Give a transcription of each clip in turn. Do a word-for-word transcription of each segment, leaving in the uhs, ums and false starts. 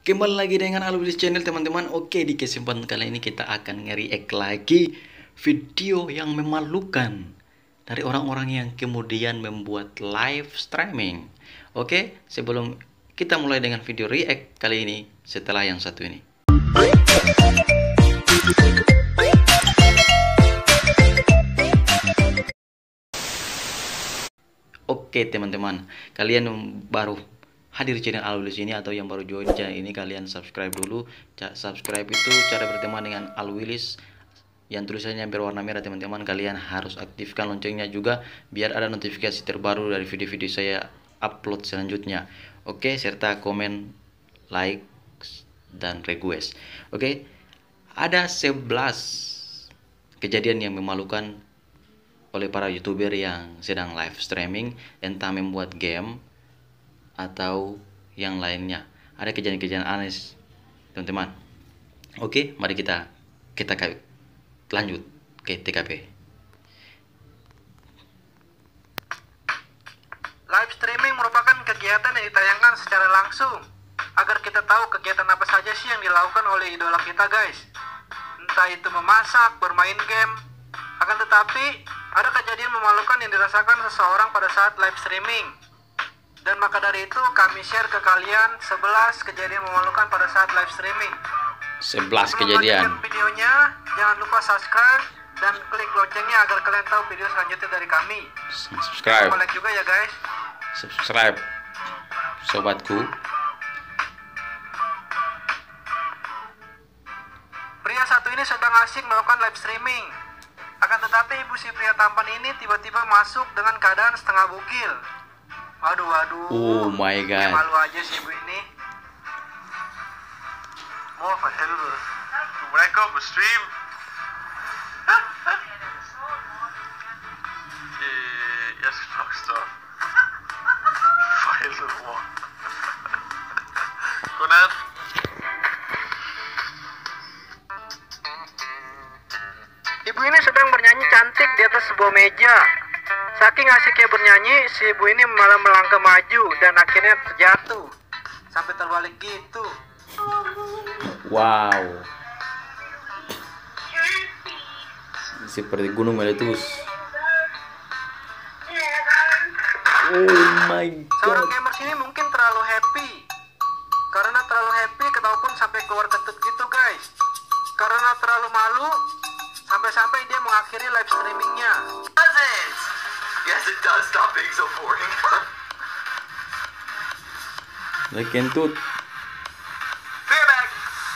Kembali lagi dengan Alwis Channel teman-teman. Oke, di kesempatan kali ini kita akan nge-react lagi video yang memalukan dari orang-orang yang kemudian membuat live streaming. Oke, sebelum kita mulai dengan video react kali ini, setelah yang satu ini. Oke teman-teman, kalian baru hadir channel Alwilis ini atau yang baru join channel ini, kalian subscribe dulu. Subscribe itu cara berteman dengan Alwilis yang tulisannya berwarna merah teman-teman. Kalian harus aktifkan loncengnya juga biar ada notifikasi terbaru dari video-video saya upload selanjutnya. Oke, serta komen, like, dan request. Oke, ada sebelas kejadian yang memalukan oleh para youtuber yang sedang live streaming, entah membuat game atau yang lainnya. Ada kejadian-kejadian aneh teman-teman. Oke, mari kita kita lanjut ke T K P. Live streaming merupakan kegiatan yang ditayangkan secara langsung agar kita tahu kegiatan apa saja sih yang dilakukan oleh idola kita, guys. Entah itu memasak, bermain game. Akan tetapi ada kejadian memalukan yang dirasakan seseorang pada saat live streaming. Dan maka dari itu kami share ke kalian sebelas kejadian memalukan pada saat live streaming. sebelas Sebelum kejadian. melanjutkan videonya, jangan lupa subscribe dan klik loncengnya agar kalian tahu video selanjutnya dari kami. Subscribe. Jangan like juga ya, guys. Subscribe sobatku. Pria satu ini sedang asik melakukan live streaming. Akan tetapi ibu si pria tampan ini tiba-tiba masuk dengan keadaan setengah bugil. Waduh, waduh. Oh my god. Malu aja si ibu ini. More for helvete. Du break up og stream. øh, jeg skal nok stoppe. For helvede, mor. Godnat. Ibu ini sedang bernyanyi cantik di atas sebuah meja. Saking asiknya bernyanyi, si ibu ini malah melangkah maju dan akhirnya terjatuh. Sampai terbalik gitu. Wow. Seperti gunung meletus. Oh my Seorang god. gamers ini mungkin terlalu happy. Karena terlalu happy ketahuan sampai keluar kentut gitu, guys. Karena terlalu malu, sampai-sampai dia mengakhiri live streamingnya. Does it? Yes, it does. Stop being so boring. Like kentut. Fear back.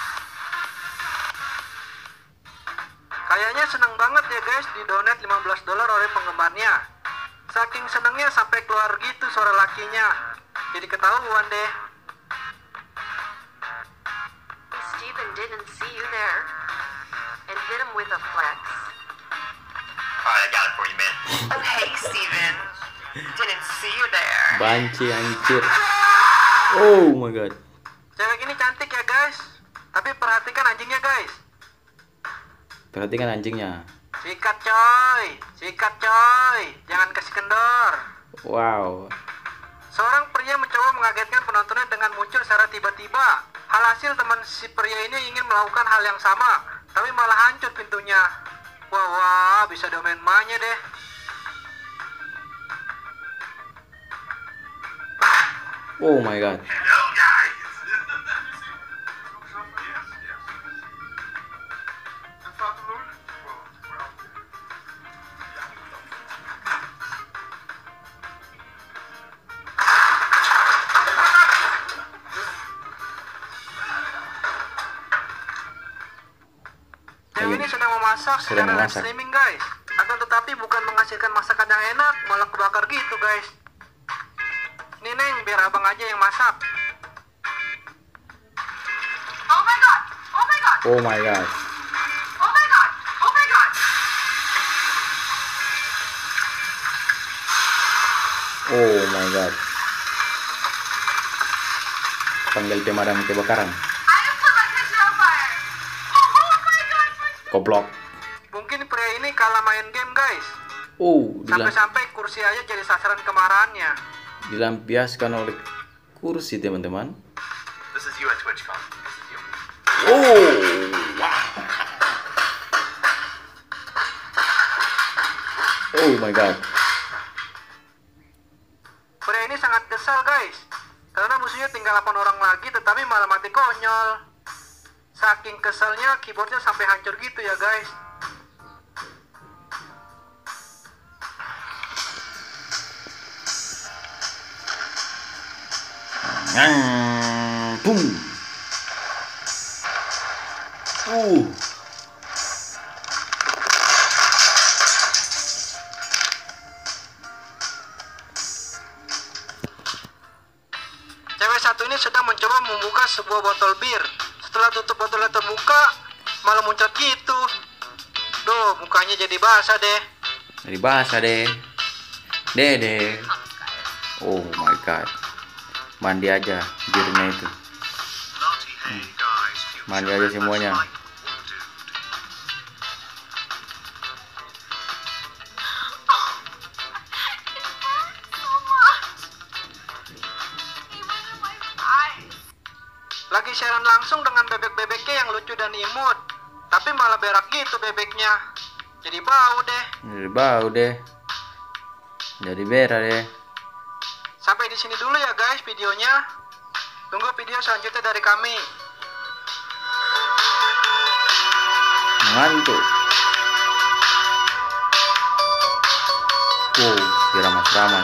Kayaknya senang banget ya, guys, di donate lima belas dolar oleh penggemarnya. Saking senangnya sampai keluar gitu suara lakinya. Jadi ketahuan deh. Steven didn't see you there and hit him with a flex. Alright, I got it for you, man. Oh, hey, Steven. Didn't see you there. Banci anjir. Oh my god. Cewek ini cantik ya, guys. Tapi perhatikan anjingnya, guys. Perhatikan anjingnya. Sikat coy, sikat coy. Jangan kasih kendor. Wow. Seorang pria mencoba mengagetkan penontonnya dengan muncul secara tiba-tiba. Alhasil teman si pria ini ingin melakukan hal yang sama, tapi malah hancur pintunya. Wah, wah, bisa domain emaknya deh. Oh my god. Hello, guys. Cewek ini sedang memasak Sedang secara live memasak. streaming, guys. Akan tetapi bukan menghasilkan masakan yang enak, malah kebakar gitu, guys. Nih, Neng, biar abang aja yang masak. Oh my god! Oh my god! Oh my god. Oh my god! Oh my god! Oh my god. Panggil pemadam kebakaran. I have put my kitchen on fire! Oh my god! Goblok. Mungkin pria ini kalah main game, guys. Oh, dilam Sampai-sampai kursi aja jadi sasaran kemarahannya. dilampiaskan oleh kursi teman-teman. The This is you at TwitchCon. This is you. Oh, wow. Oh my god. Pria ini sangat kesal guys, karena musuhnya tinggal delapan orang lagi tetapi malah mati konyol. Saking kesalnya keyboardnya sampai hancur gitu ya guys. Ngang, boom. Uh. Cewek satu ini sedang mencoba membuka sebuah botol bir. Setelah tutup botolnya terbuka, malah muncrat gitu. Duh, mukanya jadi basah deh. Dari bahasa deh. Dede. Oh my god. Mandi aja birnya itu. Hmm. Mandi aja semuanya. Lagi siaran langsung dengan bebek-bebeknya yang lucu dan imut, tapi malah berak gitu bebeknya. Jadi bau deh. Jadi bau deh. Jadi berak deh. Sampai di sini dulu ya guys videonya. Tunggu video selanjutnya dari kami. Ngantuk. Wow, diramas-ramas.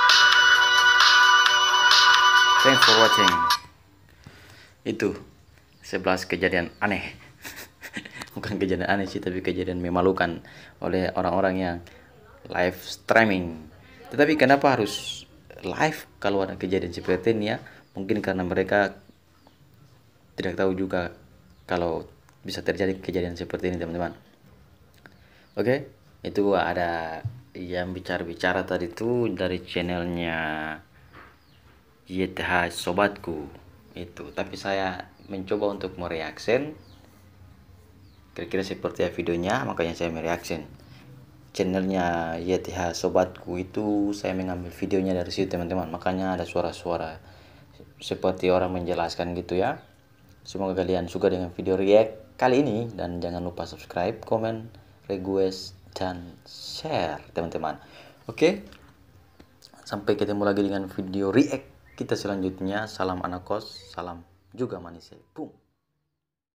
Thanks for watching. Itu sebelas kejadian aneh. Bukan kejadian aneh sih, tapi kejadian memalukan oleh orang-orang yang live streaming. Tetapi kenapa harus live kalau ada kejadian seperti ini ya? Mungkin karena mereka tidak tahu juga kalau bisa terjadi kejadian seperti ini, teman-teman. Oke, itu ada yang bicara-bicara tadi tuh dari channelnya Y T H Sobatku itu, tapi saya mencoba untuk mereaction kira-kira seperti ya videonya, makanya saya mereaction channelnya Y T H Sobatku itu. Saya mengambil videonya dari situ, teman-teman, makanya ada suara-suara seperti orang menjelaskan gitu ya. Semoga kalian suka dengan video react kali ini, dan jangan lupa subscribe, komen, request, dan share, teman-teman. Oke, sampai ketemu lagi dengan video react kita selanjutnya. Salam anak kos, salam juga manusia. Boom.